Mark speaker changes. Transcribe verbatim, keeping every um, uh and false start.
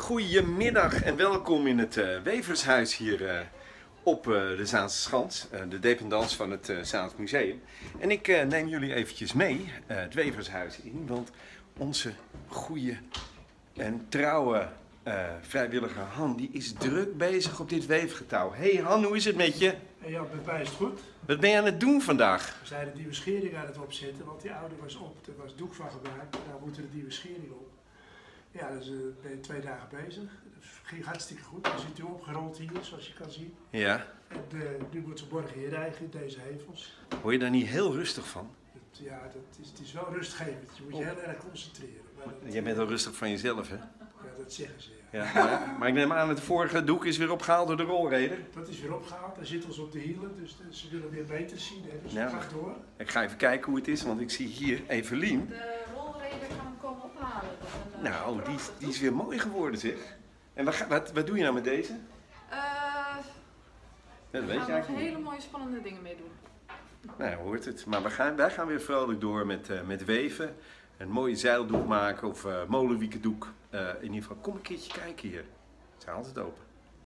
Speaker 1: Goedemiddag en welkom in het uh, Wevershuis hier uh, op uh, de Zaanse Schans, uh, de dependance van het uh, Zaans Museum. En ik uh, neem jullie eventjes mee uh, het Wevershuis in, want onze goede en trouwe uh, vrijwilliger Han, die is druk bezig op dit weefgetouw. Hey Han, hoe is het met je?
Speaker 2: Hey Jan, met mij is het goed.
Speaker 1: Wat ben je aan het doen vandaag?
Speaker 2: We zijn de nieuwe schering aan het opzetten, want die oude was op, er was doek van gemaakt. Nou moeten de nieuwe schering op. Ja, dus uh, ben je twee dagen bezig. Dat ging hartstikke goed. Dan zit u opgerold hier, zoals je kan zien.
Speaker 1: Ja.
Speaker 2: En uh, nu moet ze morgen inrijden in deze hevels.
Speaker 1: Word je daar niet heel rustig van?
Speaker 2: Het, ja, dat is, het is wel rustgevend. Je moet je heel erg concentreren. Maar dat,
Speaker 1: Jij bent wel rustig van jezelf, hè?
Speaker 2: Ja, dat zeggen ze. Ja.
Speaker 1: Ja, maar, maar ik neem aan, het vorige doek is weer opgehaald door de rolreder.
Speaker 2: Dat is weer opgehaald. Hij zit ons op de hielen, dus de, ze willen weer beter zien. Hè? Dus
Speaker 1: Ja.
Speaker 2: het gaat door.
Speaker 1: Ik ga even kijken hoe het is, want ik zie hier Evelien.
Speaker 3: De rolreder kan hem komen ophalen. Dat is een,
Speaker 1: Nou,
Speaker 3: uh,
Speaker 1: die, die is weer mooi geworden, zeg. En wat, ga- wat, wat doe je nou met deze?
Speaker 3: Uh,
Speaker 1: Ja, dat
Speaker 3: we
Speaker 1: weet je
Speaker 3: gaan nog
Speaker 1: eigenlijk
Speaker 3: hele
Speaker 1: niet.
Speaker 3: mooie spannende dingen mee doen.
Speaker 1: Nou, hoort het. Maar we gaan, wij gaan weer vrolijk door met, uh, met weven. Een mooie zeildoek maken of uh, molenwiekendoek. Uh, in ieder geval, kom een keertje kijken hier. Ze zijn altijd open.